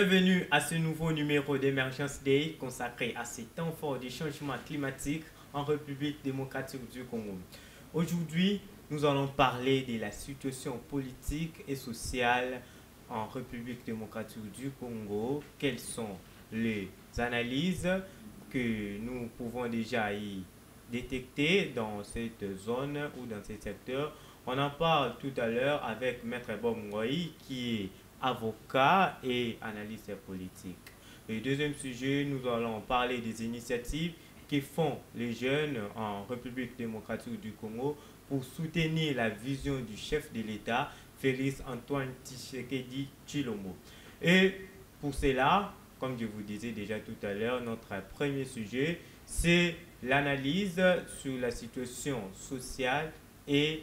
Bienvenue à ce nouveau numéro d'Emergence Day consacré à ces temps forts du changement climatique en République démocratique du Congo. Aujourd'hui, nous allons parler de la situation politique et sociale en République démocratique du Congo. Quelles sont les analyses que nous pouvons déjà y détecter dans cette zone ou dans ce secteur? On en parle tout à l'heure avec Maître Bob Ngoï qui est avocat et analyste politique. Le deuxième sujet, nous allons parler des initiatives que font les jeunes en République démocratique du Congo pour soutenir la vision du chef de l'État, Félix Antoine Tshisekedi Tshilombo. Et pour cela, comme je vous disais déjà tout à l'heure, notre premier sujet, c'est l'analyse sur la situation sociale et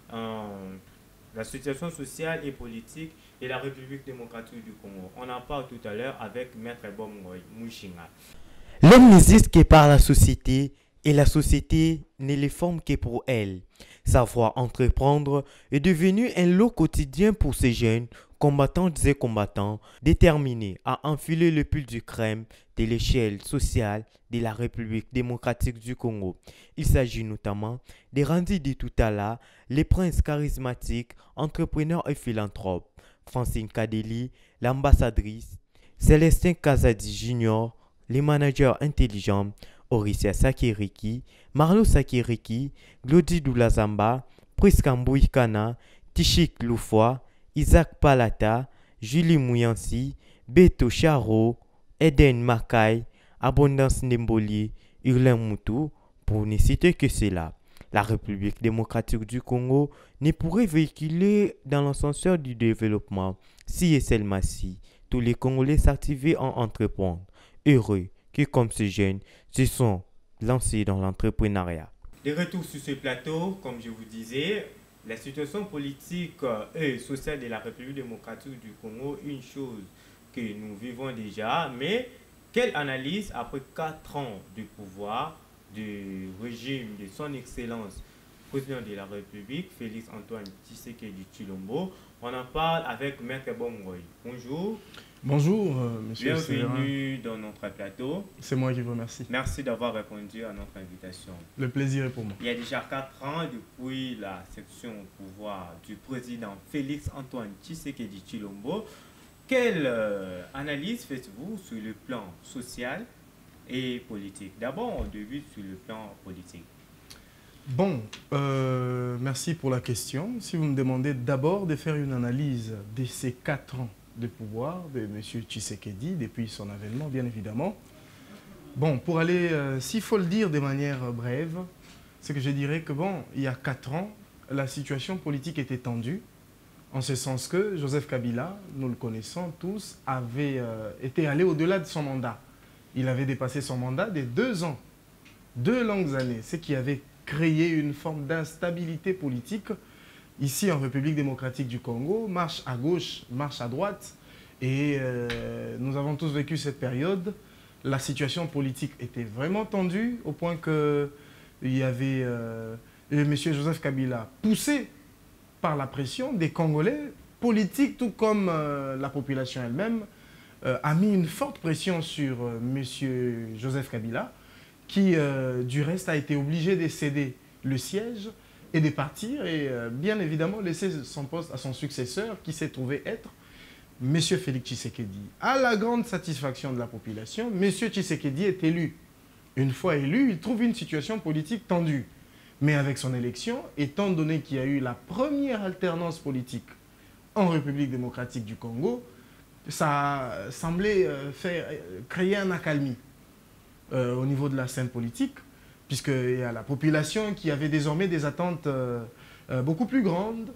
politique de la République démocratique du Congo. On en parle tout à l'heure avec Maître Bomgoy Mouchinga. L'homme n'existe que par la société et la société ne les forme que pour elle. Savoir entreprendre est devenu un lot quotidien pour ces jeunes combattantes et combattants déterminés à enfiler le pull du crème de l'échelle sociale de la République démocratique du Congo. Il s'agit notamment de Randy Ditutala, les princes charismatiques, entrepreneurs et philanthropes, Francine Kadeli, l'ambassadrice, Célestin Kazadi Junior, les managers intelligents, Orissia Sakiriki, Marlo Sakiriki, Glody Doulazamba, Priscambouy Kana, Tichik Loufoy, Isaac Palata, Julie Mouyansi, Beto Charo, Eden Makai, Abondance Ndemboli, Hurlin Moutou, pour ne citer que cela. La République démocratique du Congo ne pourrait véhiculer dans l'ascenseur du développement si et seulement si tous les Congolais s'activaient en entreprendre. Heureux que comme ces jeunes se sont lancés dans l'entrepreneuriat. De retour sur ce plateau, comme je vous disais, la situation politique et sociale de la République démocratique du Congo, une chose que nous vivons déjà, mais quelle analyse après 4 ans de pouvoir du régime de son excellence président de la République, Félix Antoine Tshisekedi Tshilombo? On en parle avec Maître Bomgoy. Bonjour. Bonjour, monsieur. Bienvenue dans notre plateau. C'est moi qui vous remercie. Merci d'avoir répondu à notre invitation. Le plaisir est pour moi. Il y a déjà 4 ans depuis la section au pouvoir du président Félix Antoine Tshisekedi Tshilombo. Quelle analyse faites-vous sur le plan social et politique? D'abord, on débute sur le plan politique. Bon, merci pour la question. Si vous me demandez d'abord de faire une analyse de ces 4 ans de pouvoir de M. Tshisekedi depuis son avènement, bien évidemment. Bon, pour aller, s'il faut le dire de manière brève, c'est que je dirais que, bon, il y a 4 ans, la situation politique était tendue, en ce sens que Joseph Kabila, nous le connaissons tous, avait été allé au-delà de son mandat. Il avait dépassé son mandat de 2 ans, 2 longues années, ce qui avait créé une forme d'instabilité politique ici en République démocratique du Congo, marche à gauche, marche à droite. Et nous avons tous vécu cette période. La situation politique était vraiment tendue au point qu'il y avait M. Joseph Kabila poussé par la pression des Congolais, politiques tout comme la population elle-même, a mis une forte pression sur M. Joseph Kabila, qui du reste a été obligé de céder le siège et de partir et bien évidemment laisser son poste à son successeur qui s'est trouvé être M. Félix Tshisekedi. À la grande satisfaction de la population, M. Tshisekedi est élu. Une fois élu, il trouve une situation politique tendue. Mais avec son élection, étant donné qu'il y a eu la première alternance politique en République démocratique du Congo, ça semblait créer un accalmie au niveau de la scène politique, puisqu'il y a la population qui avait désormais des attentes beaucoup plus grandes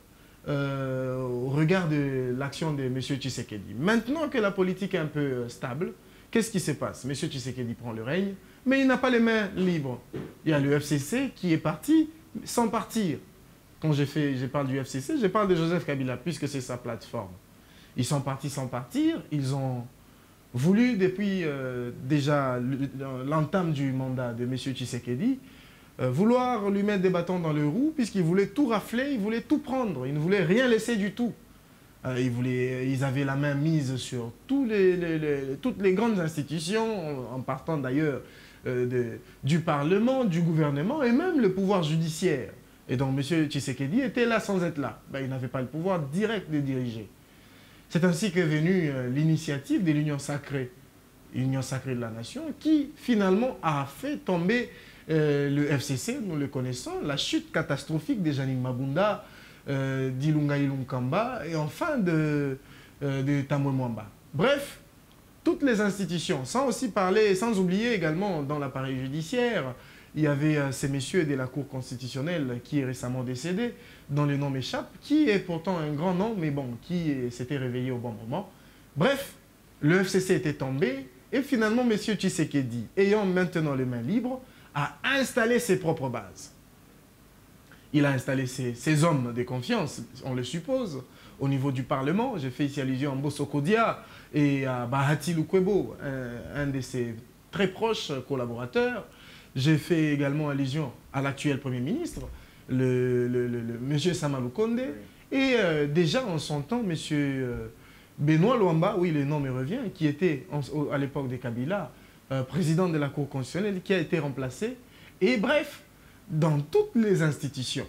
au regard de l'action de M. Tshisekedi. Maintenant que la politique est un peu stable, qu'est-ce qui se passe? M. Tshisekedi prend le règne, mais il n'a pas les mains libres. Il y a le FCC qui est parti sans partir. Quand je parle du FCC, je parle de Joseph Kabila, puisque c'est sa plateforme. Ils sont partis sans partir, ils ont voulu, depuis déjà l'entame du mandat de M. Tshisekedi, vouloir lui mettre des bâtons dans le roue, puisqu'il voulait tout rafler, il voulait tout prendre, il ne voulait rien laisser du tout. Ils avaient la main mise sur toutes les grandes institutions, en partant d'ailleurs du Parlement, du gouvernement et même le pouvoir judiciaire. Et donc M. Tshisekedi était là sans être là. Ben, il n'avait pas le pouvoir direct de diriger. C'est ainsi qu'est venue l'initiative de l'Union sacrée de la nation, qui finalement a fait tomber le FCC, nous le connaissons, la chute catastrophique de Janine Mabunda, d'Ilunga Ilunkamba et enfin de Tamwe Mwamba. Bref, toutes les institutions, sans oublier également dans l'appareil judiciaire, il y avait ces messieurs de la Cour constitutionnelle qui est récemment décédé, dont le nom m'échappe, qui est pourtant un grand nom, mais bon, qui s'était réveillé au bon moment. Bref, le FCC était tombé et finalement, M. Tshisekedi, ayant maintenant les mains libres, a installé ses propres bases. Il a installé ses hommes de confiance, on le suppose, au niveau du Parlement. J'ai fait ici allusion à Mbosso Kodia et à Bahati Lukwebo, un de ses très proches collaborateurs. J'ai fait également allusion à l'actuel Premier ministre, M. Samalou Konde. Et déjà en son temps, M. Benoît Luamba, oui, le nom me revient, qui était à l'époque de Kabila, président de la Cour constitutionnelle, qui a été remplacé. Et bref, dans toutes les institutions,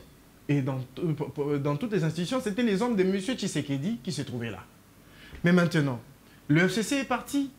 c'était les hommes de M. Tshisekedi qui se trouvaient là. Mais maintenant, le FCC est parti.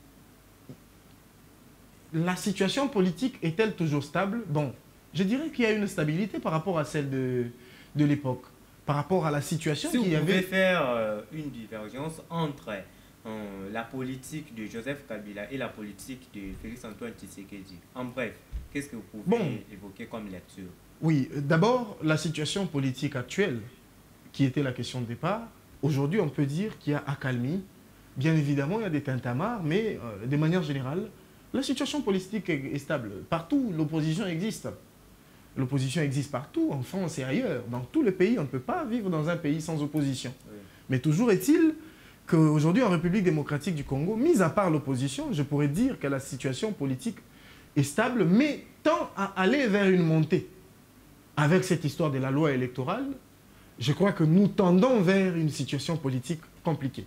La situation politique est-elle toujours stable? Bon, je dirais qu'il y a une stabilité par rapport à celle de l'époque, par rapport à la situation qu'il y avait. Si vous pouvez faire une divergence entre la politique de Joseph Kabila et la politique de Félix-Antoine Tshisekedi, en bref, qu'est-ce que vous pouvez évoquer comme lecture? Oui, d'abord, la situation politique actuelle, qui était la question de départ, aujourd'hui, on peut dire qu'il y a accalmie. Bien évidemment, il y a des tintamarres, mais de manière générale, la situation politique est stable. Partout, l'opposition existe. L'opposition existe partout, en France et ailleurs. Dans tous les pays, on ne peut pas vivre dans un pays sans opposition. Oui. Mais toujours est-il qu'aujourd'hui, en République démocratique du Congo, mis à part l'opposition, je pourrais dire que la situation politique est stable, mais tend à aller vers une montée. Avec cette histoire de la loi électorale, je crois que nous tendons vers une situation politique compliquée.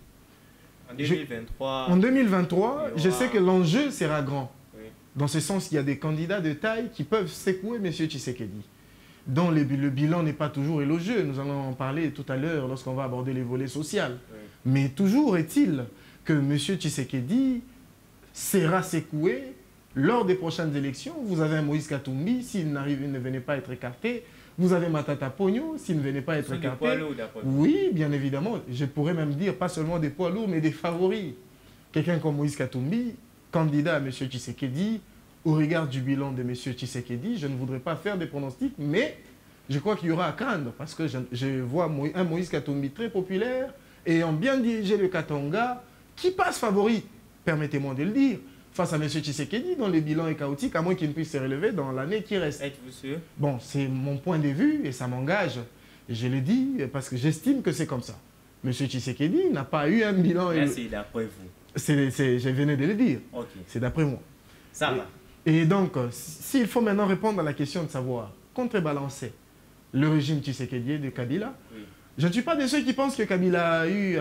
En 2023, je sais que l'enjeu sera grand. Oui. Dans ce sens, il y a des candidats de taille qui peuvent secouer M. Tshisekedi, dont le bilan n'est pas toujours élogieux. Nous allons en parler tout à l'heure lorsqu'on va aborder les volets sociaux. Oui. Mais toujours est-il que M. Tshisekedi sera secoué lors des prochaines élections. Vous avez un Moïse Katumbi, s'il ne venait pas être écarté. Vous avez Matata Pogno, s'il ne venait pas être écarté. Oui, bien évidemment. Je pourrais même dire, pas seulement des poids lourds, mais des favoris. Quelqu'un comme Moïse Katumbi, candidat à M. Tshisekedi, au regard du bilan de M. Tshisekedi, je ne voudrais pas faire des pronostics, mais je crois qu'il y aura à craindre, parce que je vois un Moïse Katumbi très populaire, ayant bien dirigé le Katanga, qui passe favori, permettez-moi de le dire, face à M. Tshisekedi, dont le bilan est chaotique, à moins qu'il ne puisse se relever dans l'année qui reste. Êtes-vous sûr? Bon, c'est mon point de vue et ça m'engage. Et je le dis parce que j'estime que c'est comme ça. M. Tshisekedi n'a pas eu un bilan... C'est d'après vous. Je venais de le dire. Okay. C'est d'après moi. Ça va. Et donc, s'il faut maintenant répondre à la question de savoir, contrebalancer le régime Tshisekedi de Kabila, oui. Je ne suis pas de ceux qui pensent que Kabila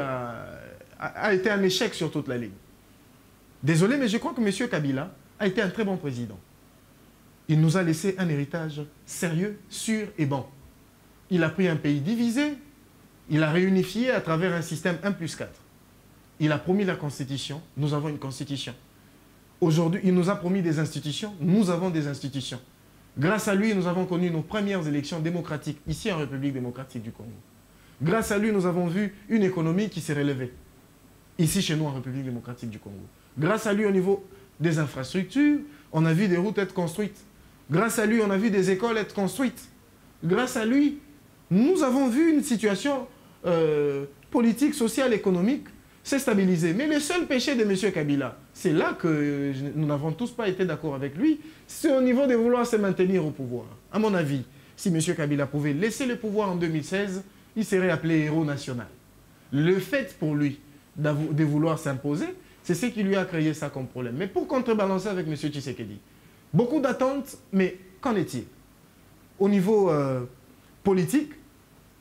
a été un échec sur toute la ligne. Désolé, mais je crois que M. Kabila a été un très bon président. Il nous a laissé un héritage sérieux, sûr et bon. Il a pris un pays divisé, il a réunifié à travers un système 1+4. Il a promis la Constitution, nous avons une Constitution. Aujourd'hui, il nous a promis des institutions, nous avons des institutions. Grâce à lui, nous avons connu nos premières élections démocratiques ici en République démocratique du Congo. Grâce à lui, nous avons vu une économie qui s'est relevée ici chez nous en République démocratique du Congo. Grâce à lui, au niveau des infrastructures, on a vu des routes être construites. Grâce à lui, on a vu des écoles être construites. Grâce à lui, nous avons vu une situation politique, sociale, économique s'est stabilisée. Mais le seul péché de M. Kabila, c'est là que nous n'avons tous pas été d'accord avec lui, c'est au niveau de vouloir se maintenir au pouvoir. À mon avis, si M. Kabila pouvait laisser le pouvoir en 2016, il serait appelé héros national. Le fait pour lui de vouloir s'imposer, c'est ce qui lui a créé ça comme problème. Mais pour contrebalancer avec M. Tshisekedi, beaucoup d'attentes, mais qu'en est-il? Au niveau politique,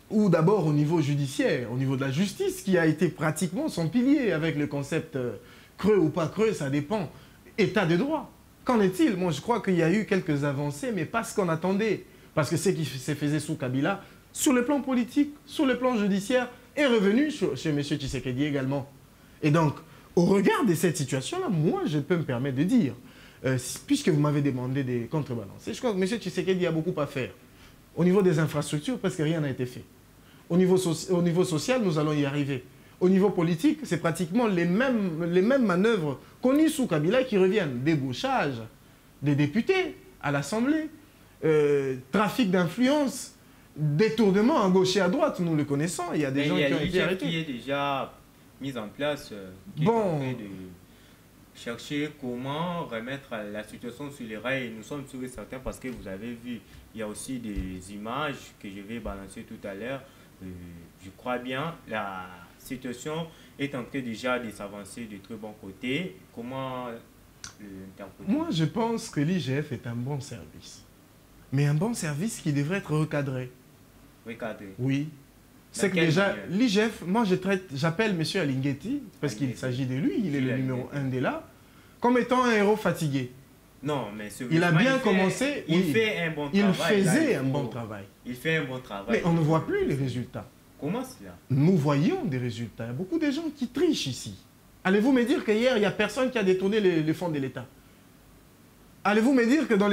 ou d'abord au niveau judiciaire, au niveau de la justice, qui a été pratiquement son pilier avec le concept creux ou pas creux, ça dépend. État de droit. Qu'en est-il? Moi, je crois qu'il y a eu quelques avancées, mais pas ce qu'on attendait. Parce que ce qui se faisait sous Kabila, sur le plan politique, sur le plan judiciaire, est revenu chez M. Tshisekedi également. Et donc, au regard de cette situation-là, moi, je peux me permettre de dire, puisque vous m'avez demandé des contrebalances, je crois que M. Tshisekedi a beaucoup à faire. Au niveau des infrastructures, parce que rien n'a été fait. Au niveau social, nous allons y arriver. Au niveau politique, c'est pratiquement les mêmes manœuvres connues sous Kabila qui reviennent. Débauchage des députés à l'Assemblée, trafic d'influence, détournement à gauche et à droite, nous le connaissons. Il y a des gens qui ont été arrêtés. Qui est déjà mis en place, qui est en train de chercher comment remettre la situation sur les rails. Nous sommes sûrs et certains parce que vous avez vu, il y a aussi des images que je vais balancer tout à l'heure. Je crois bien, la situation est en train déjà de s'avancer de très bon côté. Comment l'interpréter? Moi, je pense que l'IGF est un bon service. Mais un bon service qui devrait être recadré. Recadré? Oui. C'est que déjà, l'IGF, moi j'appelle M. Alinguetti, parce qu'il s'agit de lui, il est le numéro 1 de là, comme étant un héros fatigué. Non, mais il a bien commencé. Il fait un bon travail. Il faisait un bon travail. Il fait un bon travail. Mais on ne voit plus les résultats. Comment cela? Nous voyons des résultats. Il y a beaucoup de gens qui trichent ici. Allez-vous me dire qu'hier, il n'y a personne qui a détourné les fonds de l'État? Allez-vous me dire que dans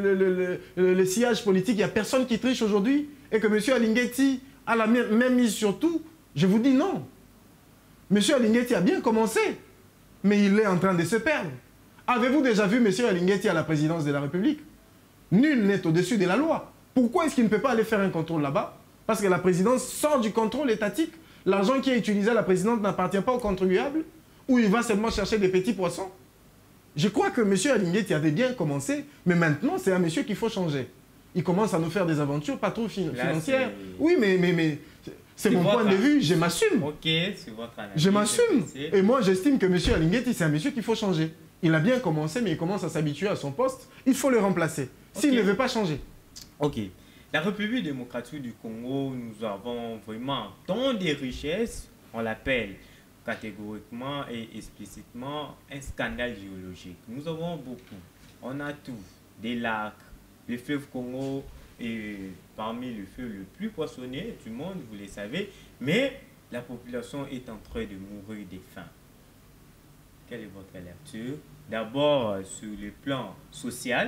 le sillage politique, il n'y a personne qui triche aujourd'hui et que M. Alinguetti a la même mise sur tout? Je vous dis non. M. Alinguetti a bien commencé, mais il est en train de se perdre. Avez-vous déjà vu M. Alinguetti à la présidence de la République? Nul n'est au-dessus de la loi. Pourquoi est-ce qu'il ne peut pas aller faire un contrôle là-bas? Parce que la présidence sort du contrôle étatique. L'argent qui est utilisé à la présidence n'appartient pas aux contribuables, ou il va seulement chercher des petits poissons. Je crois que M. Alinguetti avait bien commencé, mais maintenant, c'est un monsieur qu'il faut changer. Il commence à nous faire des aventures pas trop financières. Oui, mais c'est mon point de vue, je m'assume. Ok, c'est votre analyse. Je m'assume. Et moi, j'estime que M. Alinguetti, c'est un monsieur qu'il faut changer. Il a bien commencé, mais il commence à s'habituer à son poste. Il faut le remplacer, s'il ne veut pas changer. Ok. La République démocratique du Congo, nous avons vraiment tant de richesses, on l'appelle catégoriquement et explicitement un scandale géologique. Nous avons beaucoup. On a tout. Des lacs, le fleuve Congo est parmi les fleuves le plus poissonnés du monde, vous le savez, mais la population est en train de mourir de faim. Quelle est votre lecture? D'abord sur le plan social,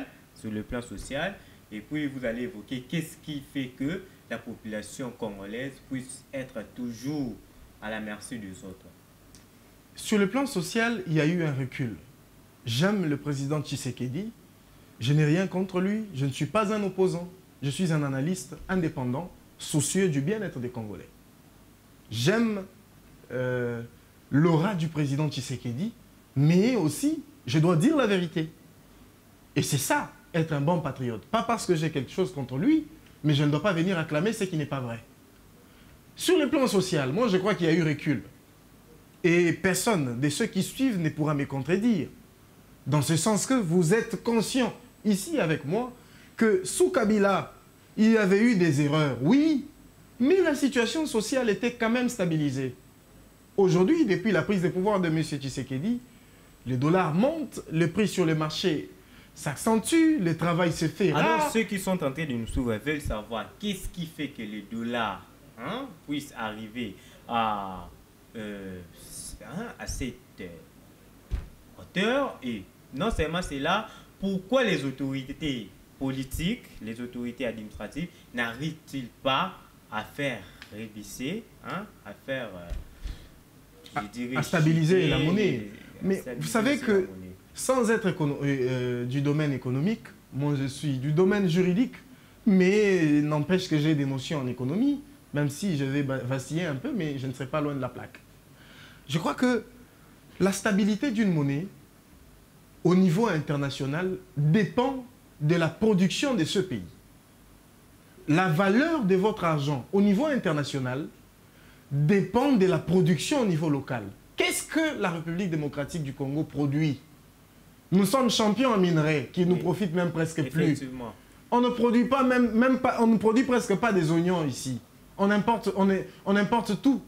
et puis vous allez évoquer qu'est-ce qui fait que la population congolaise puisse être toujours à la merci des autres. Sur le plan social, il y a eu un recul. J'aime le président Tshisekedi, je n'ai rien contre lui, je ne suis pas un opposant, je suis un analyste indépendant, soucieux du bien-être des Congolais. J'aime l'aura du président Tshisekedi, mais aussi, je dois dire la vérité. Et c'est ça, être un bon patriote. Pas parce que j'ai quelque chose contre lui, mais je ne dois pas venir acclamer ce qui n'est pas vrai. Sur le plan social, moi je crois qu'il y a eu recul. Et personne de ceux qui suivent ne pourra me contredire. Dans ce sens que vous êtes conscients, ici avec moi, que sous Kabila, il y avait eu des erreurs, oui, mais la situation sociale était quand même stabilisée. Aujourd'hui, depuis la prise de pouvoir de M. Tshisekedi, le dollar monte, le prix sur le marché s'accentue, le travail se fait rare. Alors ceux qui sont en train de nous suivre veulent savoir qu'est-ce qui fait que le dollar puisse arriver à cette hauteur, et non seulement c'est là, pourquoi les autorités politiques, les autorités administratives n'arrivent-ils pas à faire révisser, à faire à stabiliser la monnaie? Mais vous savez que sans être du domaine économique, moi je suis du domaine juridique, mais n'empêche que j'ai des notions en économie, même si je vais vaciller un peu, mais je ne serai pas loin de la plaque. Je crois que la stabilité d'une monnaie au niveau international dépend de la production de ce pays. La valeur de votre argent au niveau international dépend de la production au niveau local. Qu'est-ce que la République démocratique du Congo produit? Nous sommes champions en minerais qui nous profitent même presque plus. On ne produit pas on ne produit presque pas des oignons ici. on importe tout.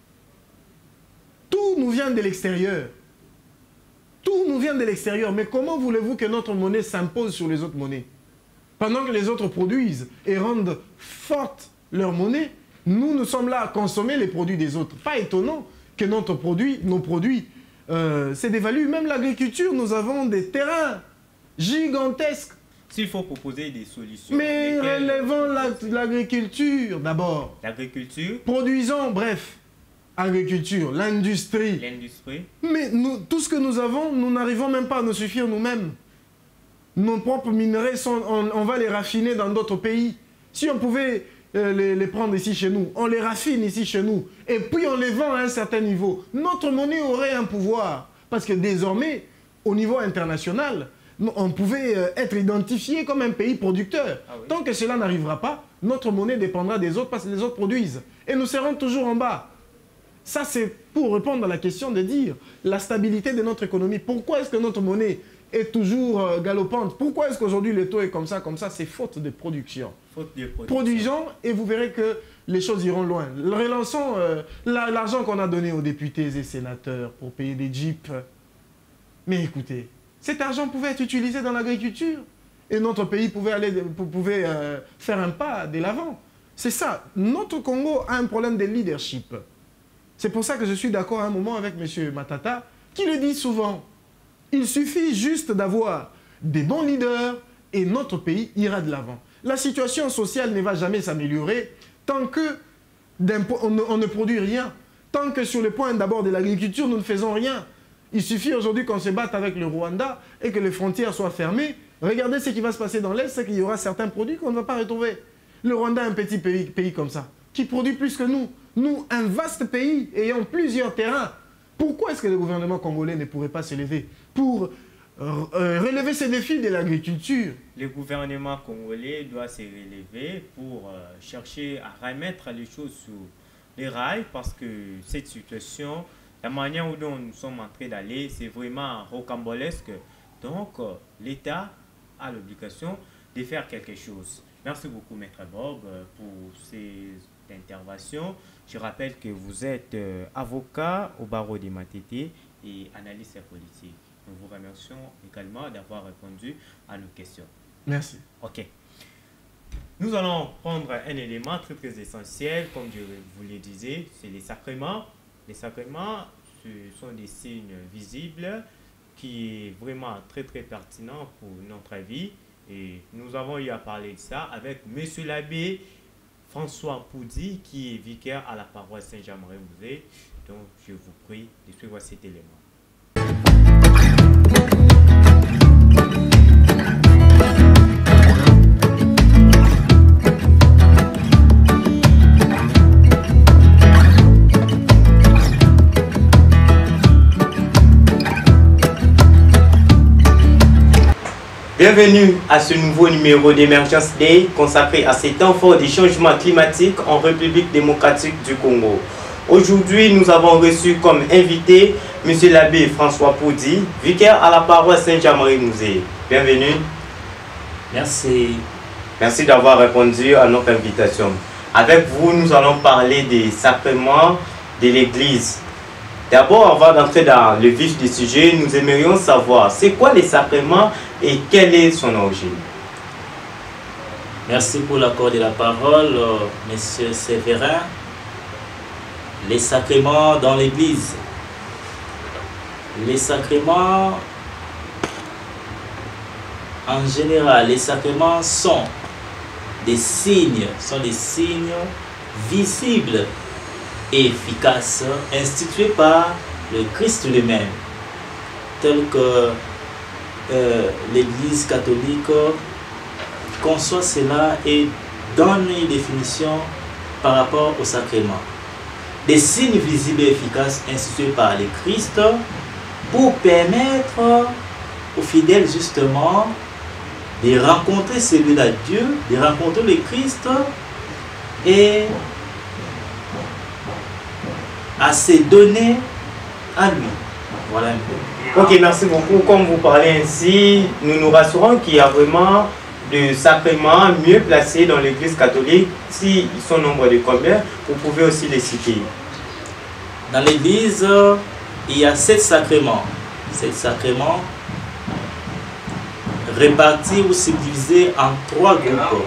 Tout nous vient de l'extérieur. Tout nous vient de l'extérieur. Mais comment voulez-vous que notre monnaie s'impose sur les autres monnaies? Pendant que les autres produisent et rendent forte leur monnaie, nous sommes là à consommer les produits des autres. Pas étonnant que nos produits c'est dévalué. Même l'agriculture, nous avons des terrains gigantesques. S'il faut proposer des solutions. Mais relevons l'agriculture d'abord. L'agriculture. Produisons, bref. Agriculture, l'industrie. L'industrie. Mais nous, tout ce que nous avons, nous n'arrivons même pas à nous suffire nous-mêmes. Nos propres minerais, on va les raffiner dans d'autres pays. Si on pouvait les prendre ici chez nous, on les raffine ici chez nous. Et puis on les vend à un certain niveau. Notre monnaie aurait un pouvoir. Parce que désormais, au niveau international, on pouvait être identifié comme un pays producteur. Ah oui. Tant que cela n'arrivera pas, notre monnaie dépendra des autres parce que les autres produisent. Et nous serons toujours en bas. Ça, c'est pour répondre à la question de dire la stabilité de notre économie. Pourquoi est-ce que notre monnaie est toujours galopante? Pourquoi est-ce qu'aujourd'hui le taux est comme ça? C'est faute de production. Faute de production. Produisons et vous verrez que les choses iront loin. Relançons l'argent qu'on a donné aux députés et sénateurs pour payer des jeeps. Mais écoutez, cet argent pouvait être utilisé dans l'agriculture et notre pays pouvait faire un pas de l'avant. C'est ça. Notre Congo a un problème de leadership. C'est pour ça que je suis d'accord à un moment avec M. Matata, qui le dit souvent. Il suffit juste d'avoir des bons leaders et notre pays ira de l'avant. La situation sociale ne va jamais s'améliorer tant qu'on ne produit rien. Tant que sur le point d'abord de l'agriculture, nous ne faisons rien. Il suffit aujourd'hui qu'on se batte avec le Rwanda et que les frontières soient fermées. Regardez ce qui va se passer dans l'Est, c'est qu'il y aura certains produits qu'on ne va pas retrouver. Le Rwanda est un petit pays comme ça, qui produit plus que nous. Nous, un vaste pays, ayant plusieurs terrains. Pourquoi est-ce que le gouvernement congolais ne pourrait pas se lever pour relever ces défis de l'agriculture? Le gouvernement congolais doit se relever pour chercher à remettre les choses sur les rails parce que cette situation, la manière dont nous sommes en train d'aller, c'est vraiment rocambolesque. Donc, l'État a l'obligation de faire quelque chose. Merci beaucoup, Maître Bob, pour ces interventions. Je rappelle que vous êtes avocat au barreau des Matete et analyste politique. Nous vous remercions également d'avoir répondu à nos questions. Merci. OK. Nous allons prendre un élément très très essentiel, comme je vous le disais, c'est les sacrements. Les sacrements, ce sont des signes visibles qui est vraiment très très pertinent pour notre vie. Et nous avons eu à parler de ça avec Monsieur l'abbé François Poudi, qui est vicaire à la paroisse Saint-Jean-Marie-Mouzé. Donc, je vous prie de suivre cet élément. Bienvenue à ce nouveau numéro d'Emergence Day consacré à ces temps forts des changements climatiques en République démocratique du Congo. Aujourd'hui, nous avons reçu comme invité M. l'abbé François Poudi, vicaire à la paroisse Saint-Jean-Marie-Mouzé. Bienvenue. Merci. Merci d'avoir répondu à notre invitation. Avec vous, nous allons parler des sacrements de l'Église. D'abord, avant d'entrer dans le vif du sujet, nous aimerions savoir c'est quoi les sacrements et quelle est son origine. Merci pour l'accord de la parole, Monsieur Séverin. Les sacrements dans l'Église. Les sacrements, en général, les sacrements sont des signes visibles et efficaces institués par le Christ lui-même, tel que l'Église catholique conçoit cela et donne une définition par rapport au sacrement. Des signes visibles et efficaces institués par le Christ pour permettre aux fidèles justement de rencontrer celui-là Dieu, de rencontrer le Christ et à se donner à lui. Voilà un peu. Ok, merci beaucoup. Comme vous parlez ainsi, nous nous rassurons qu'il y a vraiment de sacrements mieux placés dans l'Église catholique? S'ils sont nombre de combien, vous pouvez aussi les citer. Dans l'Église, il y a 7 sacrements. 7 sacrements répartis ou subdivisés en 3 groupes.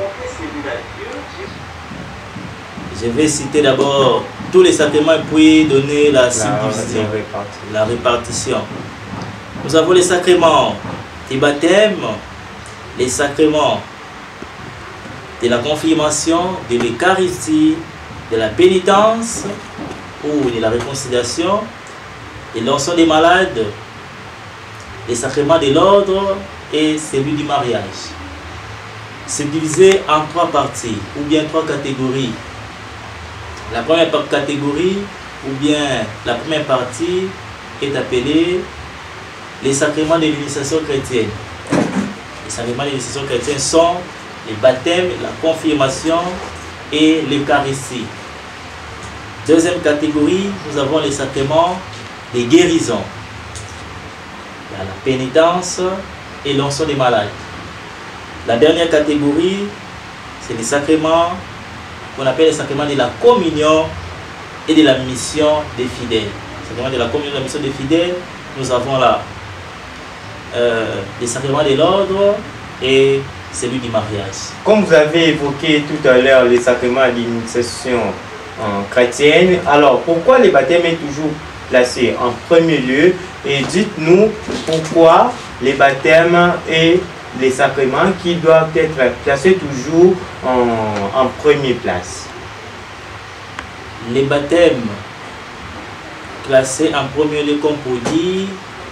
Je vais citer d'abord tous les sacrements et puis donner la subdivision, la répartition. Nous avons les sacrements du baptême, les sacrements de la confirmation, de l'Eucharistie, de la pénitence ou de la réconciliation, et l'onction des malades, les sacrements de l'ordre et celui du mariage. C'est divisé en 3 parties ou bien 3 catégories. La première catégorie ou bien la première partie est appelée les sacrements de l'initiation chrétienne. Les sacrements de l'initiation chrétienne sont les baptêmes, la confirmation et l'Eucharistie. Deuxième catégorie, nous avons les sacrements des guérisons. Il y a la pénitence et l'onction des malades. La dernière catégorie, c'est les sacrements qu'on appelle les sacrements de la communion et de la mission des fidèles. Les sacrements de la communion et de la mission des fidèles, nous avons là les sacrements de l'ordre et celui du mariage. Comme vous avez évoqué tout à l'heure les sacrements d'initiation chrétienne, alors pourquoi le baptême est toujours placé en premier lieu? Et dites-nous pourquoi les baptêmes et les sacrements qui doivent être placés toujours en première place. Les baptêmes classés en premier lieu, comme pour dire,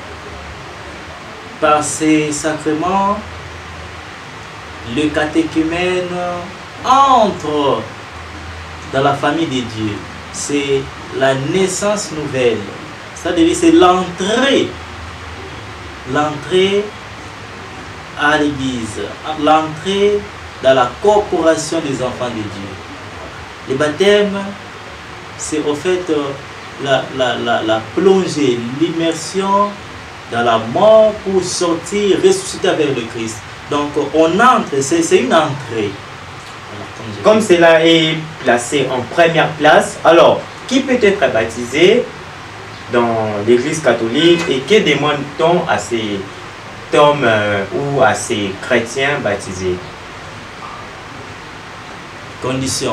par ces sacrements, le catéchumène entre dans la famille de Dieu. C'est la naissance nouvelle. C'est-à-dire c'est l'entrée à l'église, l'entrée dans la corporation des enfants de Dieu. Le baptême, c'est au fait la plongée, l'immersion dans la mort pour sortir, ressusciter avec le Christ. Donc on entre, c'est une entrée. Comme cela est placé en première place, alors qui peut être baptisé dans l'Église catholique et que demande-t-on à ces hommes ou à ces chrétiens baptisés? Condition.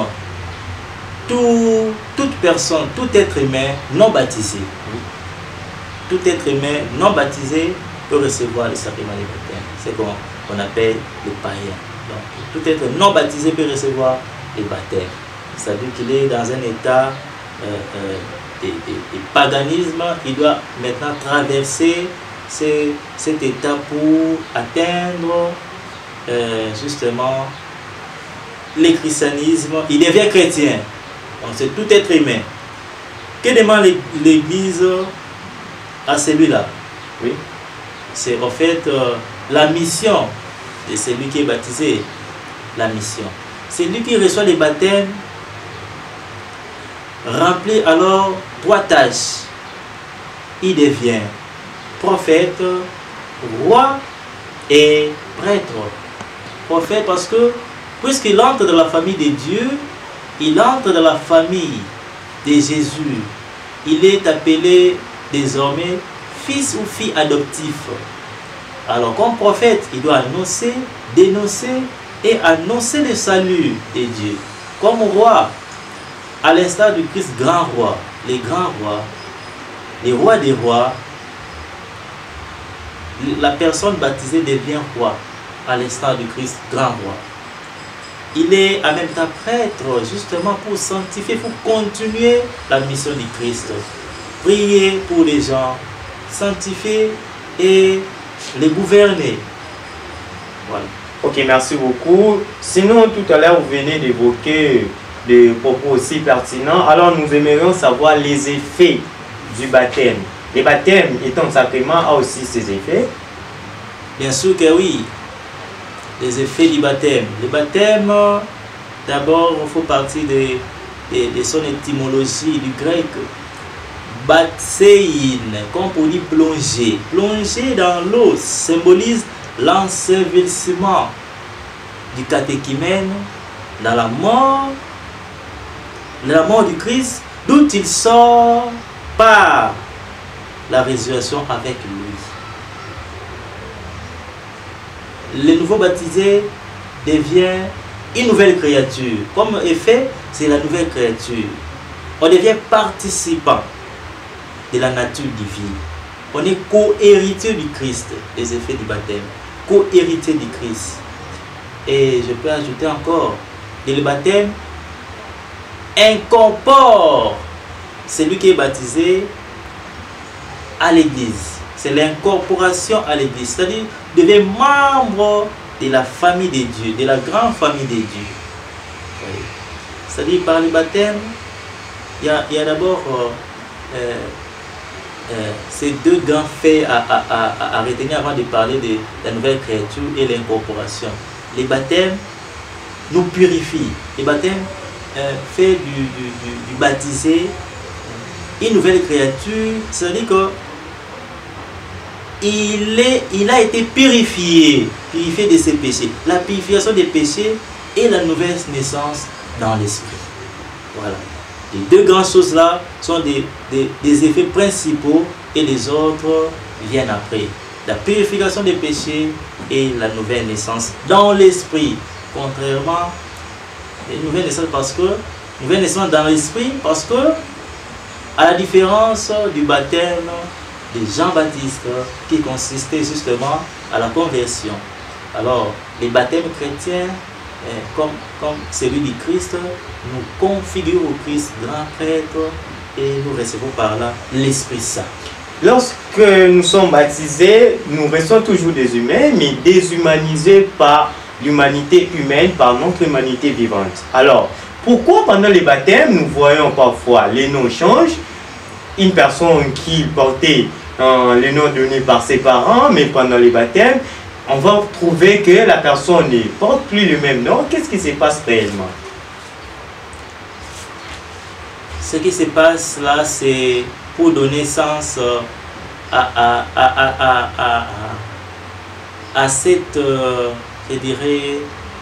Toute personne, tout être humain non baptisé, tout être humain non baptisé peut recevoir le sacrement du baptême. C'est qu'on appelle le païen. Donc, tout être non baptisé peut recevoir le baptême. C'est-à-dire qu'il est dans un état de paganisme. Il doit maintenant traverser cet état pour atteindre justement le christianisme. Il devient chrétien. Donc c'est tout être humain. Que demande l'Église à celui-là? Oui. C'est en fait la mission de celui qui est baptisé. La mission. Celui qui reçoit le baptême remplit alors 3 tâches. Il devient prophète, roi et prêtre. Prophète parce que puisqu'il entre dans la famille de Dieu, il entre dans la famille de Jésus. Il est appelé désormais fils ou fille adoptif. Alors comme prophète, il doit annoncer, dénoncer et annoncer le salut de Dieu. Comme roi, à l'instar du Christ grand roi, les grands rois, les rois des rois, la personne baptisée devient roi, à l'instar du Christ grand roi. Il est en même temps prêtre, justement pour sanctifier, pour continuer la mission du Christ. Prier pour les gens, sanctifier et les gouverner. Voilà. Ok, merci beaucoup. Sinon, tout à l'heure, vous venez d'évoquer des propos aussi pertinents. Alors, nous aimerions savoir les effets du baptême. Le baptême étant sacrement a aussi ses effets? Bien sûr que oui. Les effets du baptême. Le baptême, d'abord, il faut partir de son étymologie du grec. Baptséin, comme on dit plonger. Plonger dans l'eau symbolise l'ensevelissement. du catéchumène, dans la mort du Christ, d'où il sort par la résurrection avec lui. Le nouveau baptisé devient une nouvelle créature. Comme effet, c'est la nouvelle créature. On devient participant de la nature divine. On est co-héritier du Christ, les effets du baptême. Co-héritier du Christ. Et je peux ajouter encore, que le baptême incorpore celui qui est baptisé à l'église. C'est l'incorporation à l'église. C'est-à-dire, devient membre de la famille de Dieu, de la grande famille de Dieu. Oui. C'est-à-dire, par le baptême, il y a d'abord ces deux grands faits à retenir avant de parler de la nouvelle créature et l'incorporation. Les baptêmes nous purifient. Les baptêmes fait du baptisé une nouvelle créature, c'est-à-dire que il a été purifié de ses péchés. La purification des péchés et la nouvelle naissance dans l'esprit. Voilà. Les deux grandes choses-là sont des effets principaux et les autres viennent après. La purification des péchés et la nouvelle naissance dans l'esprit. Contrairement à la nouvelle naissance dans l'esprit, parce que à la différence du baptême de Jean-Baptiste qui consistait justement à la conversion. Alors, les baptêmes chrétiens, comme celui du Christ, nous configurent au Christ grand prêtre et nous recevons par là l'Esprit Saint. Lorsque nous sommes baptisés, nous restons toujours des humains, mais déshumanisés par l'humanité humaine, par notre humanité vivante. Alors, pourquoi pendant les baptêmes, nous voyons parfois les noms changent? Une personne qui portait le nom donné par ses parents, mais pendant les baptêmes, on va trouver que la personne ne porte plus le même nom. Qu'est-ce qui se passe réellement? Ce qui se passe là, c'est pour donner sens à cette, je dirais,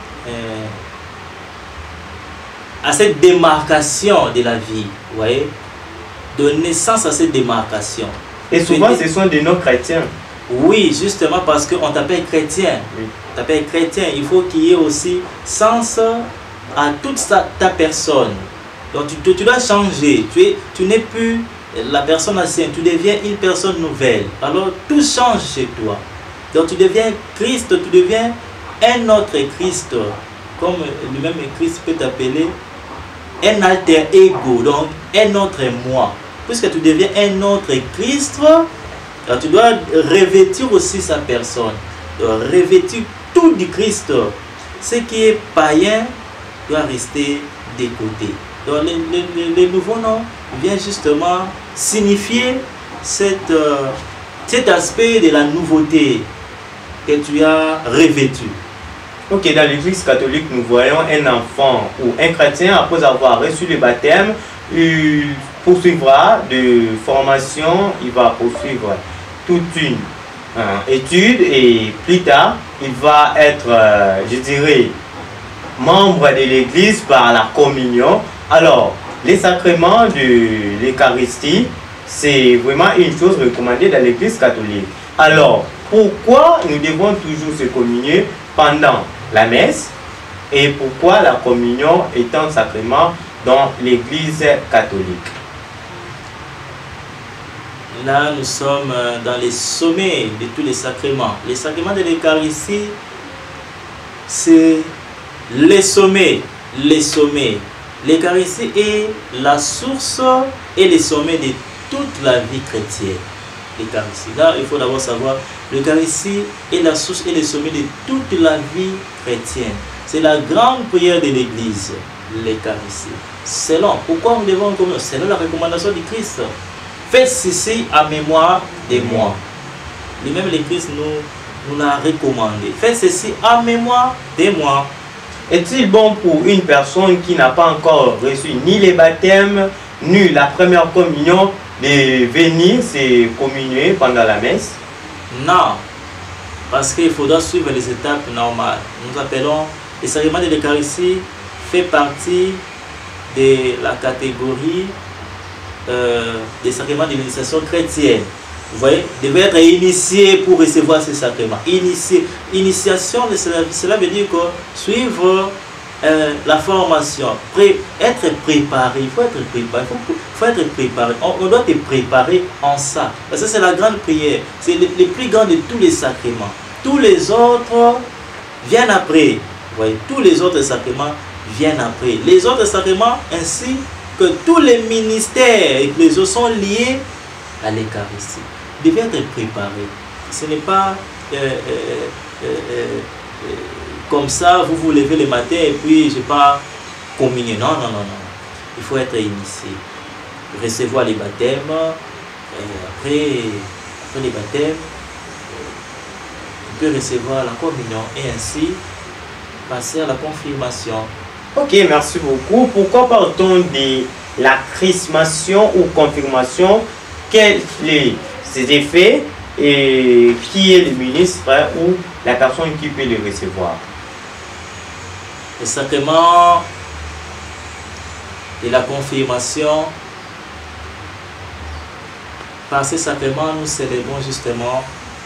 à cette démarcation de la vie, vous voyez, donner sens à cette démarcation. Et souvent, ce sont des noms chrétiens. Oui, justement parce qu'on t'appelle chrétien. Oui. On t'appelle chrétien, il faut qu'il y ait aussi sens à toute ta personne. Donc tu dois changer, tu n'es plus la personne ancienne, tu deviens une personne nouvelle. Alors tout change chez toi. Donc tu deviens Christ, tu deviens un autre Christ. Comme lui-même Christ peut t'appeler un alter ego, donc un autre moi. Puisque tu deviens un autre Christ, alors tu dois revêtir aussi sa personne. Revêtir tout du Christ. Ce qui est païen doit rester de côté. Donc le nouveau nom vient justement signifier cet aspect de la nouveauté que tu as revêtu. Ok, dans l'église catholique, nous voyons un enfant ou un chrétien, après avoir reçu le baptême, il poursuivra de formation, il va poursuivre toute une étude et plus tard, il va être, je dirais, membre de l'église par la communion. Alors, les sacrements de l'Eucharistie, c'est vraiment une chose recommandée dans l'église catholique. Alors, pourquoi nous devons toujours se communier pendant la messe et pourquoi la communion est un sacrement dans l'église catholique? Là, nous sommes dans les sommets de tous les sacrements. Les sacrements de l'Eucharistie, c'est les sommets. Les sommets. L'Eucharistie est la source et le sommet de toute la vie chrétienne. L'Eucharistie. Là, il faut d'abord savoir, l'Eucharistie est la source et le sommet de toute la vie chrétienne. C'est la grande prière de l'Église, l'Eucharistie. Pourquoi nous devons communier? Selon la recommandation du Christ. Faites ceci à mémoire de moi. Lui-même, le Christ nous l'a recommandé. Faites ceci à mémoire de moi. Est-il bon pour une personne qui n'a pas encore reçu ni les baptêmes, ni la première communion, de venir se communier pendant la messe? Non, parce qu'il faudra suivre les étapes normales. Nous appelons le sacrement de l'Eucharistie fait partie de la catégorie des sacrements de l'initiation chrétienne. Vous voyez, devait être initié pour recevoir ces sacrements. Initiation, cela veut dire que suivre la formation, être préparé, il faut être préparé, faut être préparé. On doit te préparer en ça. Parce que c'est la grande prière. C'est le plus grand de tous les sacrements. Tous les autres viennent après. Vous voyez, tous les autres sacrements viennent après. Les autres sacrements ainsi que tous les ministères ecclésiaux sont liés à l'Eucharistie. Vous devez être préparé. Ce n'est pas comme ça, vous vous levez le matin et puis je n'ai pas communié. Non, non, non, non. Il faut être initié. Recevoir les baptêmes. Après les baptêmes, on peut recevoir la communion et ainsi passer à la confirmation. Ok, merci beaucoup. Pourquoi parle-t-on de la chrismation ou confirmation? Quels sont ses effets et qui est le ministre ou la personne qui peut le recevoir? Le sacrement de la confirmation, par ce sacrement, nous célébrons justement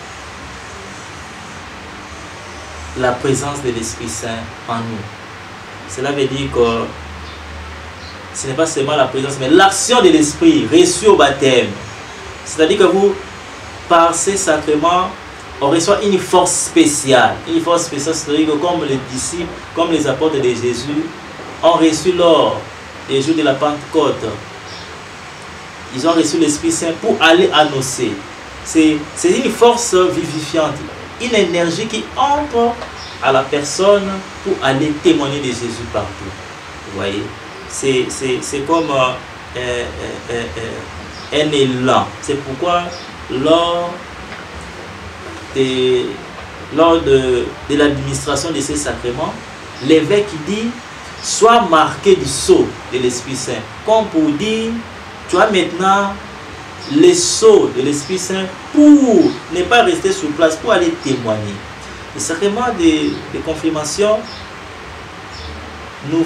la présence de l'Esprit Saint en nous. Cela veut dire que ce n'est pas seulement la présence, mais l'action de l'Esprit reçue au baptême. C'est-à-dire que vous, par ces sacrements, on reçoit une force spéciale. Une force spéciale, c'est-à-dire que comme les disciples, comme les apôtres de Jésus, ont reçu lors des jours de la Pentecôte, ils ont reçu l'Esprit Saint pour aller annoncer. C'est une force vivifiante, une énergie qui entre à la personne pour aller témoigner de Jésus partout. Vous voyez, c'est comme un élan. C'est pourquoi lors de l'administration de ces sacrements, l'évêque dit sois marqué du sceau de l'Esprit Saint, comme pour dire tu as maintenant le sceau de l'Esprit Saint pour ne pas rester sur place, pour aller témoigner. Le sacrement de confirmation nous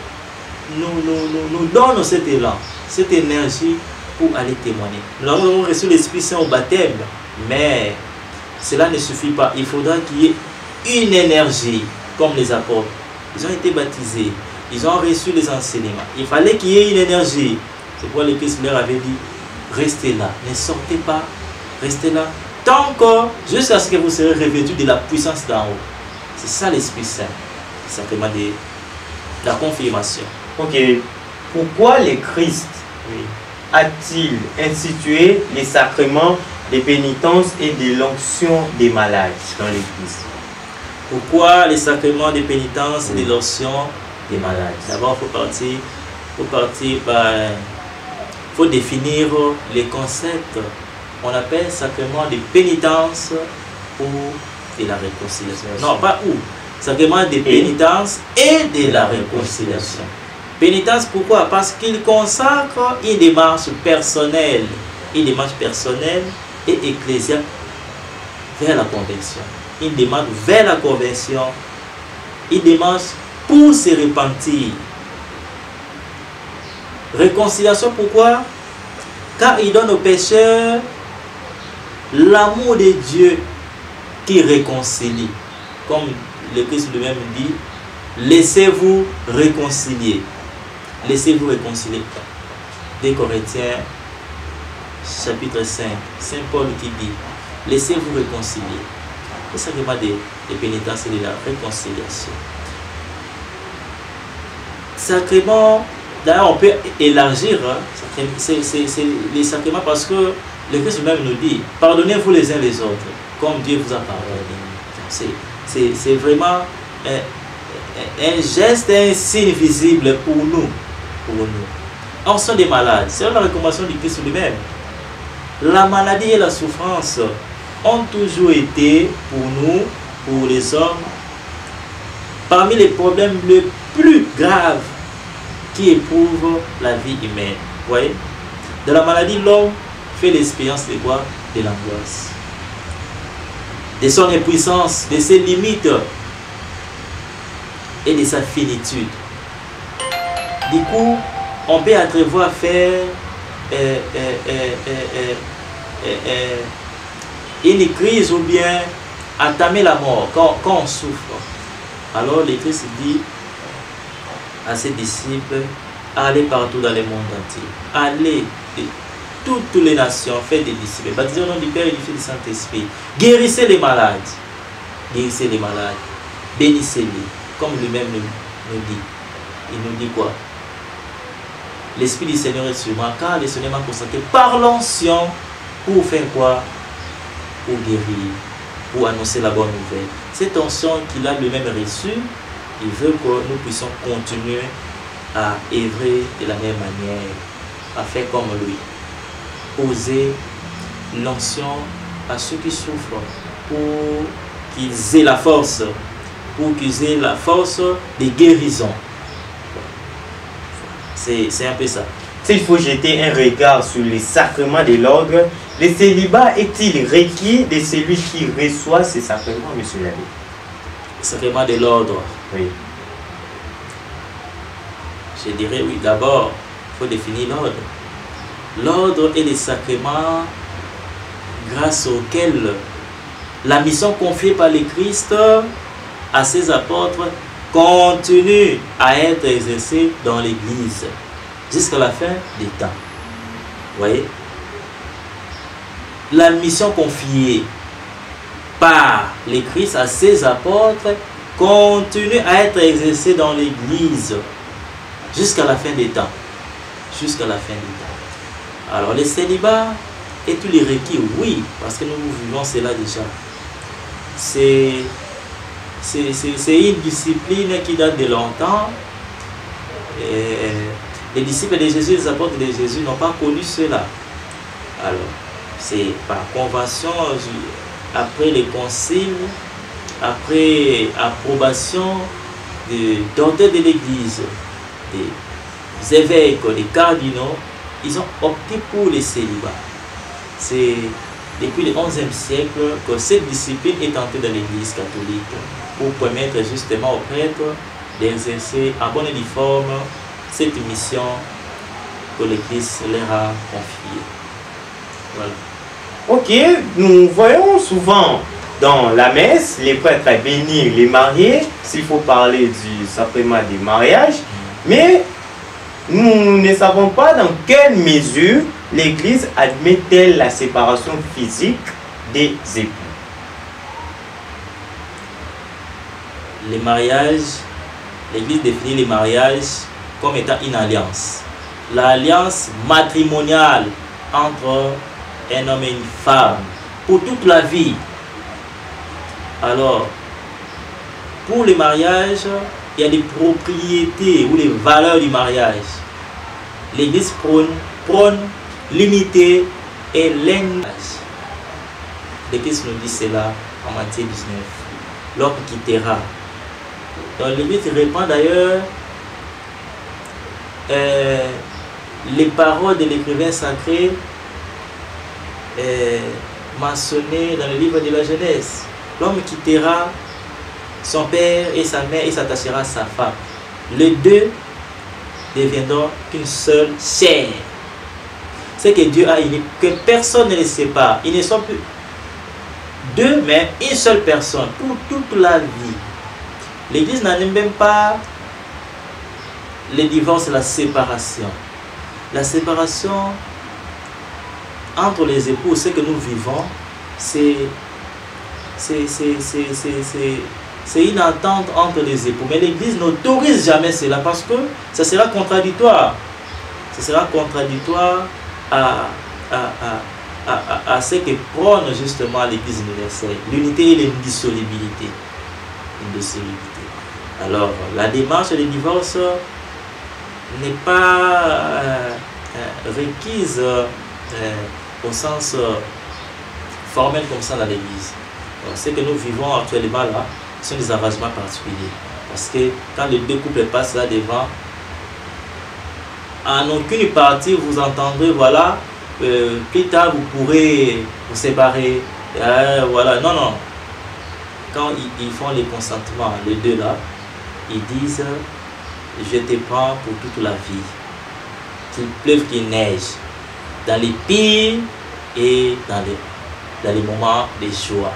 donne cet élan, cette énergie pour aller témoigner. Nous avons reçu l'Esprit Saint au baptême, mais cela ne suffit pas. Il faudra qu'il y ait une énergie, comme les apôtres. Ils ont été baptisés, ils ont reçu les enseignements. Il fallait qu'il y ait une énergie. C'est pourquoi le Christ leur avait dit, restez là, ne sortez pas, restez là, tant que, jusqu'à ce que vous serez revêtus de la puissance d'en haut. C'est ça l'Esprit Saint, simplement de la confirmation. Ok, pourquoi le Christ a-t-il institué les sacrements des pénitences et de l'onction des malades dans l'Église? Pourquoi les sacrements des pénitences et de l'onction des malades? D'abord, il faut définir les concepts. On appelle sacrement de pénitence ou de la réconciliation. Non, pas ou. Sacrement de pénitence et de la réconciliation. Pénitence, pourquoi? Parce qu'il consacre une démarche personnelle et ecclésiale vers la conversion. Une démarche vers la conversion, une démarche pour se repentir. Réconciliation, pourquoi? Car il donne aux pécheurs l'amour de Dieu qui réconcilie. Comme le Christ lui-même dit, laissez-vous réconcilier. Laissez-vous réconcilier. 2 Corinthiens, chapitre 5, Saint Paul qui dit, laissez-vous réconcilier. Le sacrement de pénitence et de la réconciliation. Sacrement, d'ailleurs on peut élargir les sacrements parce que le Christ même nous dit, pardonnez-vous les uns les autres, comme Dieu vous a pardonné. C'est vraiment un geste, un signe visible pour nous. On sont des malades, c'est la recommandation du Christ lui-même. La maladie et la souffrance ont toujours été pour nous, pour les hommes, parmi les problèmes les plus graves qui éprouvent la vie humaine. Vous voyez? De la maladie, l'homme fait l'expérience de quoi? De l'angoisse, de son impuissance, de ses limites. et de sa finitude. Du coup, on peut entrevoir faire une crise ou bien entamer la mort quand on souffre. Alors le Christ dit à ses disciples, allez partout dans le monde entier, allez de toutes les nations, faites des disciples, baptisez au nom du Père et du Fils et du Saint-Esprit, guérissez les malades, bénissez-les, comme lui-même nous dit. Il nous dit quoi? L'Esprit du Seigneur est sur moi, car le Seigneur m'a consacré par l'onction pour faire quoi? Pour guérir, pour annoncer la bonne nouvelle. Cette onction qu'il a lui-même reçue, il veut que nous puissions continuer à œuvrer de la même manière, à faire comme lui. Poser l'onction à ceux qui souffrent pour qu'ils aient la force, de guérison. C'est un peu ça. S'il faut jeter un regard sur les sacrements de l'ordre, le célibat est-il requis de celui qui reçoit ces sacrements, monsieur l'abbé? Le sacrement de l'ordre. Oui. Je dirais oui, d'abord, il faut définir l'ordre. L'ordre est les sacrements grâce auxquels la mission confiée par le Christ à ses apôtres continue à être exercée dans l'Église jusqu'à la fin des temps. Vous voyez? La mission confiée par le Christ à ses apôtres continue à être exercée dans l'Église jusqu'à la fin des temps. Jusqu'à la fin des temps. Alors, le célibat et tous les requis, oui, parce que nous vivons cela déjà. C'est une discipline qui date de longtemps. Et les disciples de Jésus, les apôtres de Jésus n'ont pas connu cela. Alors, c'est par convention, après les conciles, après approbation des docteurs de l'Église, des évêques, des cardinaux, ils ont opté pour les célibats. C'est depuis le XIe siècle que cette discipline est entrée dans l'Église catholique pour permettre justement aux prêtres d'exercer en bonne et due forme cette mission que l'Église leur a confiée. Voilà. Ok, nous voyons souvent dans la messe les prêtres bénir les mariés, s'il faut parler du sacrement du mariage, mais nous ne savons pas dans quelle mesure l'Église admet-elle la séparation physique des époux. Les mariages, l'Église définit les mariages comme étant une alliance. L'alliance matrimoniale entre un homme et une femme pour toute la vie. Alors, pour le mariage, il y a des propriétés ou les valeurs du mariage. L'Église prône l'unité et l'engagement. L'Église nous dit cela en Matthieu 19. L'homme quittera. Donc l'Église répand d'ailleurs les paroles de l'écrivain sacré mentionnées dans le livre de la Genèse. L'homme quittera son père et sa mère et s'attachera à sa femme. Les deux deviendront qu'une seule chair. C'est que Dieu a uni, que personne ne les sépare. Ils ne sont plus deux, mais une seule personne pour toute la vie. L'Église n'aime même pas le divorce et la séparation. La séparation entre les époux, ce que nous vivons, c'est une entente entre les époux. Mais l'Église n'autorise jamais cela parce que ça sera contradictoire. Ça sera contradictoire à ce que prône justement l'Église universelle. L'unité et l'indissolubilité. Alors, la démarche de divorce n'est pas requise au sens formel comme ça dans l'Église. Ce que nous vivons actuellement là, sont des arrangements particuliers. Parce que quand les deux couples passent là devant, en aucune partie vous entendrez, voilà, plus tard vous pourrez vous séparer. Voilà, non, non. Quand ils font les consentements, les deux là, ils disent je te prends pour toute la vie. Qu'il pleuve, qu'il neige, dans les pires et dans les moments de joie.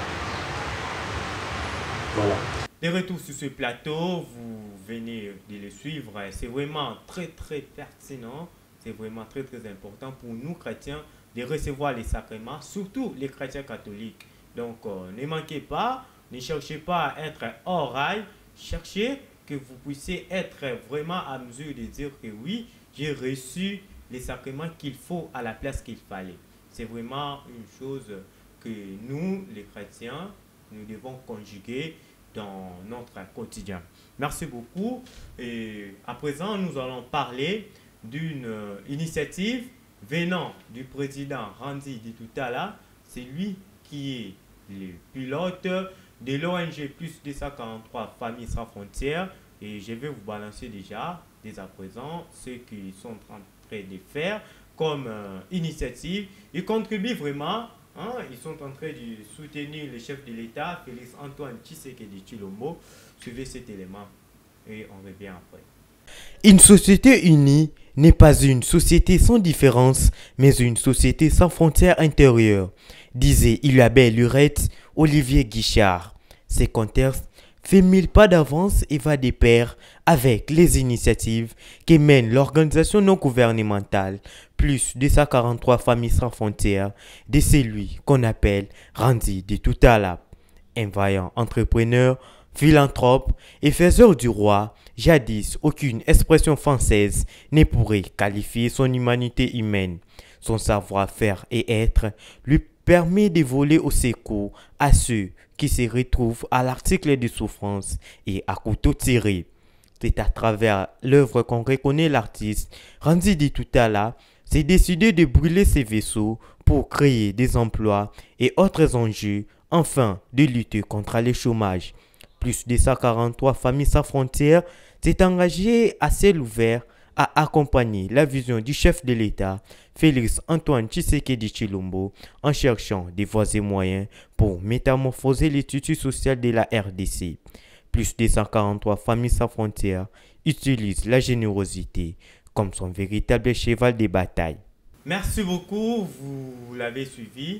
Voilà. De retour sur ce plateau, vous venez de le suivre. C'est vraiment très pertinent. C'est vraiment très important pour nous chrétiens de recevoir les sacrements, surtout les chrétiens catholiques. Donc ne manquez pas, ne cherchez pas à être hors rail, cherchez que vous puissiez être vraiment à mesure de dire que oui, j'ai reçu les sacrements qu'il faut à la place qu'il fallait. C'est vraiment une chose que nous, les chrétiens, nous devons conjuguer dans notre quotidien. Merci beaucoup. Et à présent, nous allons parler d'une initiative venant du président Randy Ditutala. C'est lui qui est le pilote de l'ONG Plus 243 Familles sans frontières. Et je vais vous balancer déjà, dès à présent, ce qu'ils sont en train de faire comme initiative. Ils contribuent vraiment. Ils sont en train de soutenir le chef de l'État, Félix Antoine Tshisekedi Tshilombo. Suivez cet élément et on revient après. Une société unie n'est pas une société sans différence, mais une société sans frontières intérieures, disait Isabelle Lurette, Olivier Guichard. Ces contextes fait 1000 pas d'avance et va de pair avec les initiatives que mène l'organisation non gouvernementale Plus 243 Familles sans frontières de celui qu'on appelle Randy Ditutala, un vaillant entrepreneur, philanthrope et faiseur du roi. Jadis, aucune expression française ne pourrait qualifier son humanité humaine. Son savoir-faire et être lui permet de voler au secours à ceux qui se retrouvent à l'article de souffrance et à couteau tiré. C'est à travers l'œuvre qu'on reconnaît l'artiste. Randy Ditutala s'est décidé de brûler ses vaisseaux pour créer des emplois et autres enjeux, enfin de lutter contre le chômage. Plus de 143 Familles sans frontières s'est engagé à ciel ouvert à accompagner la vision du chef de l'État, Félix Antoine Tshisekedi Tshilombo, en cherchant des voies et moyens pour métamorphoser l'institut social de la RDC. Plus de 143 Familles sans frontières utilisent la générosité comme son véritable cheval de bataille. Merci beaucoup, vous l'avez suivi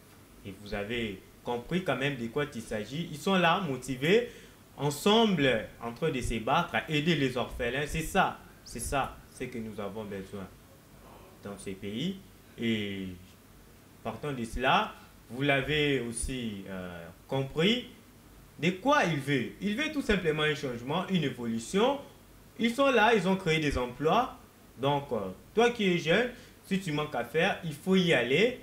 et vous avez compris quand même de quoi il s'agit. Ils sont là, motivés, ensemble, en train de se battre, à aider les orphelins. C'est ça ce que nous avons besoin dans ces pays. Et partant de cela, vous l'avez aussi compris, de quoi il veut. Il veut tout simplement un changement, une évolution. Ils sont là, ils ont créé des emplois. Donc, toi qui es jeune, si tu manques à faire, il faut y aller.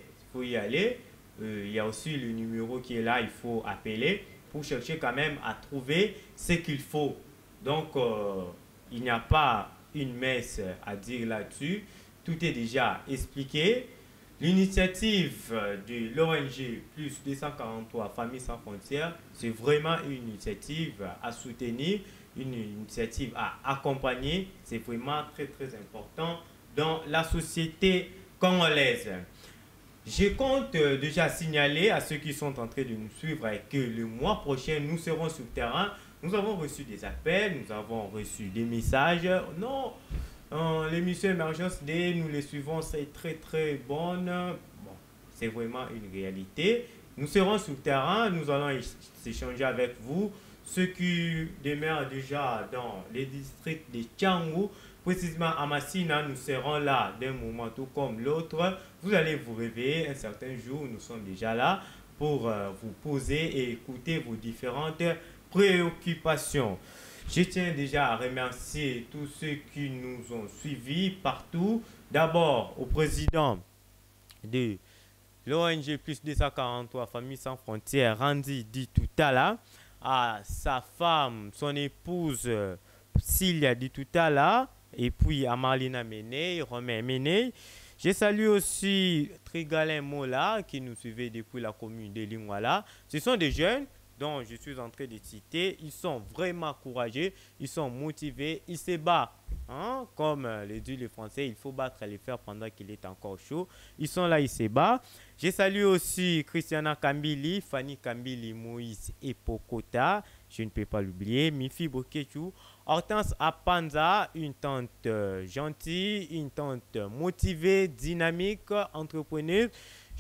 Il y a aussi le numéro qui est là, il faut appeler pour chercher quand même à trouver ce qu'il faut. Donc, il n'y a pas une messe à dire là-dessus. Tout est déjà expliqué. L'initiative de l'ONG Plus 243 Familles sans frontières, c'est vraiment une initiative à soutenir, une initiative à accompagner. C'est vraiment très important dans la société congolaise. Je compte déjà signaler à ceux qui sont en train de nous suivre que le mois prochain, nous serons sur le terrain. Nous avons reçu des appels, nous avons reçu des messages. Non, l'émission Émergence D, nous les suivons, c'est très bonne. Bon, c'est vraiment une réalité. Nous serons sur le terrain, nous allons échanger avec vous. Ceux qui demeurent déjà dans les districts de Tchangou, précisément à Massina, nous serons là d'un moment tout comme l'autre. Vous allez vous réveiller un certain jour, nous sommes déjà là pour vous poser et écouter vos différentes préoccupations. Je tiens déjà à remercier tous ceux qui nous ont suivis partout. D'abord au président de l'ONG Plus 243 Familles sans frontières, Randy Ditutala, à sa femme, son épouse Cilia Ditutala, et puis à Marlina Méné, Romain Méné. Je salue aussi Trigalin Mola qui nous suivait depuis la commune de Lingwala. Ce sont des jeunes dont je suis en train de citer. Ils sont vraiment courageux, ils sont motivés, ils se battent. Comme le dit les Français, il faut battre les fers pendant qu'il est encore chaud. Ils sont là, ils se battent. Je salue aussi Christiana Kambili, Fanny Kambili, Moïse et Pokota. je ne peux pas l'oublier. Mifi Bokechu, Hortense Apanza, une tante gentille, une tante motivée, dynamique, entrepreneuse.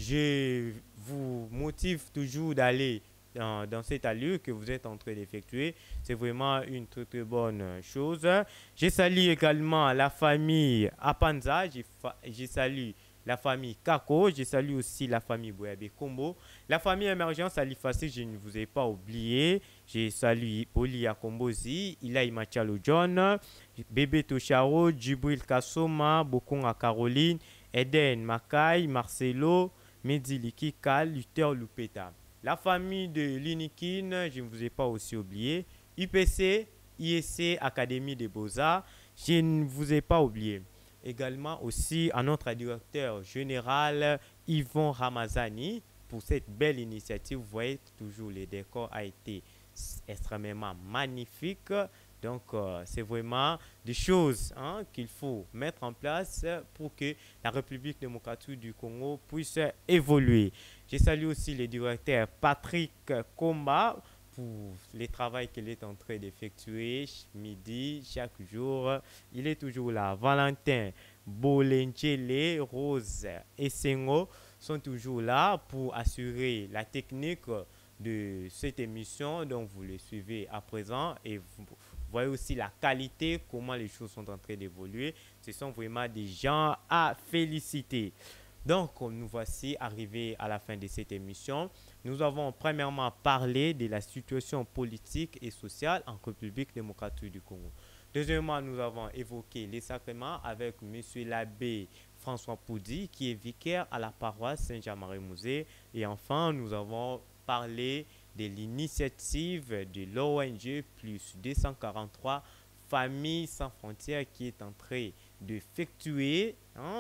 Je vous motive toujours d'aller dans cette allure que vous êtes en train d'effectuer. C'est vraiment une très très bonne chose. Je salue également la famille Apanza, je salue la famille Kako, je salue aussi la famille Boyabe Kombo, la famille Émergence Alifassi, je ne vous ai pas oublié. Je salue Olia Kombozi, Ilaï Machalo John, Bébé Tosharo, Djibril Kassoma, Bokonga Caroline, Eden Makai, Marcelo, Mediliki Kal, Luther Lupeta. La famille de Linikin, je ne vous ai pas aussi oublié. UPC, IEC, Académie des Beaux-Arts, je ne vous ai pas oublié. Également aussi à notre directeur général Yvon Ramazani pour cette belle initiative. Vous voyez toujours le décor a été extrêmement magnifique. Donc c'est vraiment des choses qu'il faut mettre en place pour que la République démocratique du Congo puisse évoluer. Je salue aussi le directeur Patrick Komba pour le travail qu'il est en train d'effectuer midi, chaque jour. Il est toujours là. Valentin, Bolenchele, Rose et Sengo sont toujours là pour assurer la technique de cette émission. Donc vous le suivez à présent et vous voyez aussi la qualité, comment les choses sont en train d'évoluer. Ce sont vraiment des gens à féliciter. Donc, nous voici arrivés à la fin de cette émission. Nous avons premièrement parlé de la situation politique et sociale en République démocratique du Congo. Deuxièmement, nous avons évoqué les sacrements avec M. l'abbé François Poudi, qui est vicaire à la paroisse Saint-Jean-Marie-Musée. Et enfin, nous avons parlé de l'initiative de l'ONG plus 243 Familles sans frontières qui est en train d'effectuer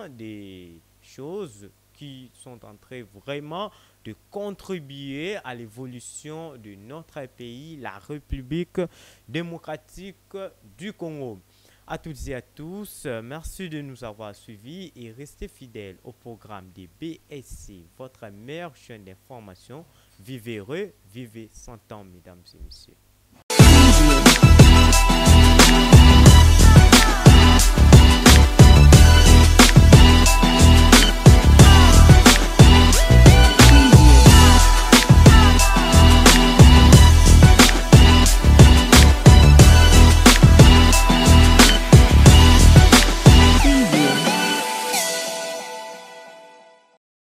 des choses qui sont en train vraiment de contribuer à l'évolution de notre pays, la République démocratique du Congo. À toutes et à tous, merci de nous avoir suivis et restez fidèles au programme des BSC, votre meilleure chaîne d'information. Vivez heureux, vivez 100 ans, mesdames et messieurs.